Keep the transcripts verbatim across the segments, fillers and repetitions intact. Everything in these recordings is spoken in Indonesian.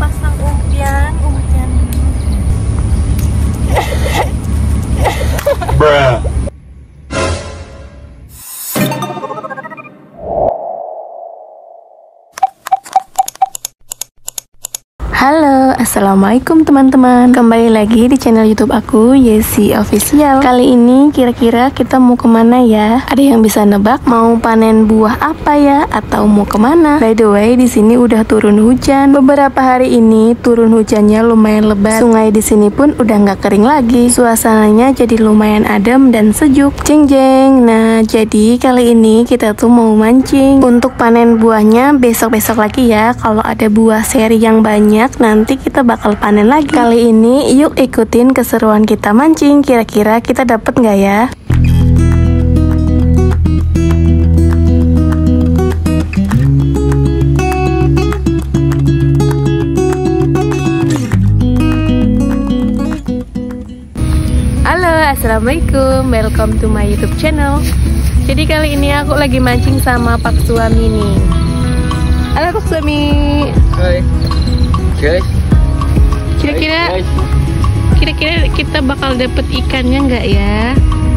pasang umpian, umpian. Bruh. Halo, assalamualaikum teman-teman. Kembali lagi di channel YouTube aku, Yesi Official. Kali ini kira-kira kita mau kemana ya? Ada yang bisa nebak mau panen buah apa ya? Atau mau kemana? By the way, di sini udah turun hujan. Beberapa hari ini turun hujannya lumayan lebat. Sungai di sini pun udah nggak kering lagi. Suasananya jadi lumayan adem dan sejuk. Jeng jeng. Nah, jadi kali ini kita tuh mau mancing. Untuk panen buahnya besok-besok lagi ya. Kalau ada buah seri yang banyak, nanti kita bakal panen lagi. Kali ini yuk ikutin keseruan kita mancing. Kira-kira kita dapat nggak ya? Halo, assalamualaikum, welcome to my YouTube channel. Jadi kali ini aku lagi mancing sama Pak Suami nih. Halo Pak Suami. Hai. Guys, Kira-kira kira-kira kita bakal dapet ikannya nggak ya?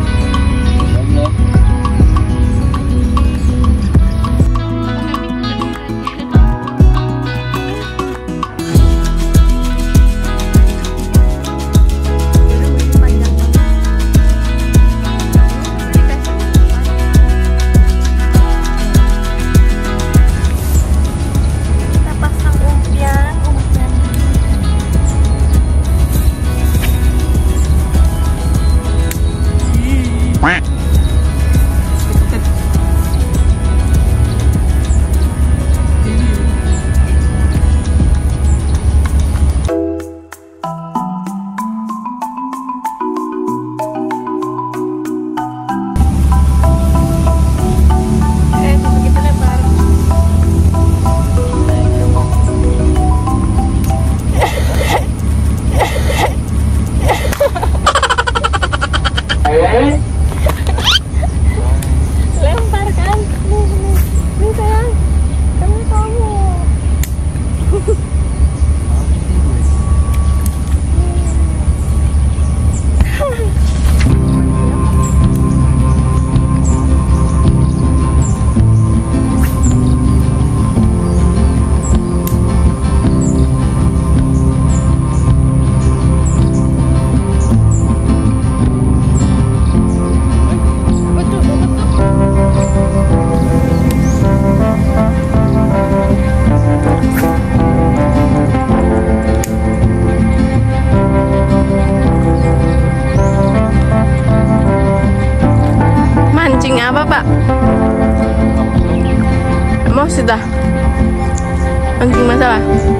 Lempar kan? Nih, nih, nih sayang. Kamu kamu. Mancing apa Pak? Mau sudah mancing masalah.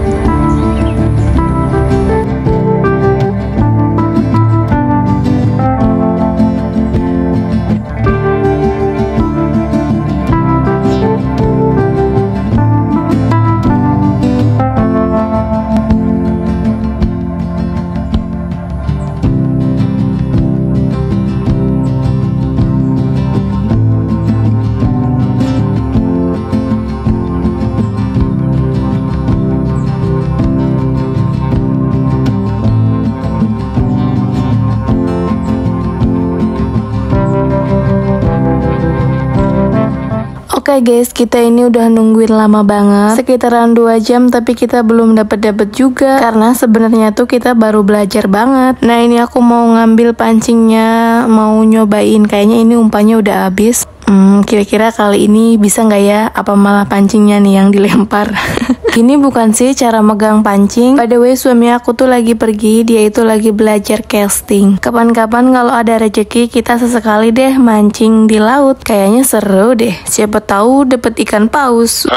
Oke guys, kita ini udah nungguin lama banget, sekitaran dua jam, tapi kita belum dapat-dapat juga karena sebenarnya tuh kita baru belajar banget. Nah ini aku mau ngambil pancingnya, mau nyobain, kayaknya ini umpannya udah habis. Hmm, kira-kira kali ini bisa nggak ya? Apa malah pancingnya nih yang dilempar? Ini bukan sih cara megang pancing. By the way, suami aku tuh lagi pergi, dia itu lagi belajar casting. Kapan-kapan kalau ada rezeki kita sesekali deh mancing di laut. Kayaknya seru deh. Siapa tahu dapet ikan paus.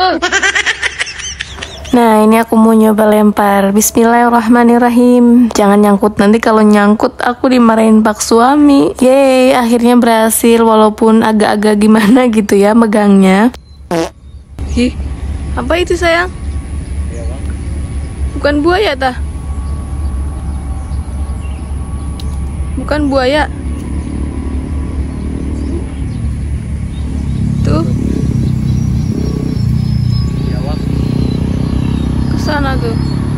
Nah ini aku mau nyoba lempar. Bismillahirrahmanirrahim. Jangan nyangkut, nanti kalau nyangkut aku dimarahin Pak Suami. Yeay, akhirnya berhasil walaupun agak-agak gimana gitu ya megangnya. Hi, apa itu sayang? Bukan buaya tah? Bukan buaya. Tuh. Sana tuh.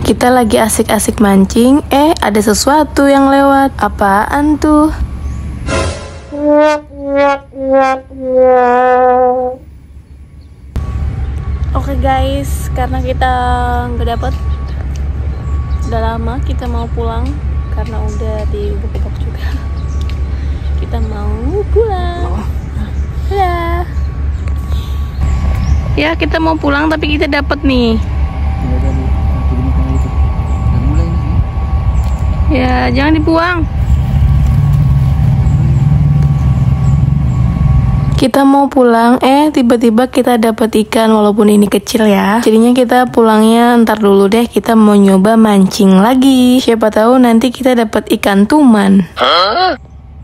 Kita lagi asik-asik mancing, eh ada sesuatu yang lewat. Apaan tuh? Oke guys, karena kita nggak dapet, udah lama kita mau pulang karena udah diubuk-ubuk juga. Kita mau pulang. Ya. Ya kita mau pulang tapi kita dapet nih. Ya jangan dibuang. Kita mau pulang, eh tiba-tiba kita dapat ikan walaupun ini kecil ya. Jadinya kita pulangnya ntar dulu deh, kita mau nyoba mancing lagi. Siapa tahu nanti kita dapat ikan tuman. Huh?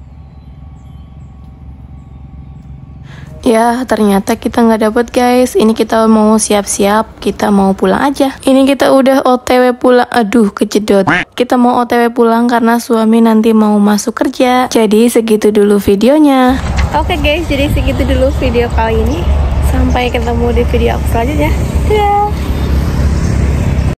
Ya ternyata kita nggak dapet guys. Ini kita mau siap-siap, kita mau pulang aja. Ini kita udah O T W pulang. Aduh kejedot. Kita mau O T W pulang karena suami nanti mau masuk kerja. Jadi segitu dulu videonya. Oke guys, jadi segitu dulu video kali ini. Sampai ketemu di video aku selanjutnya. Dadah.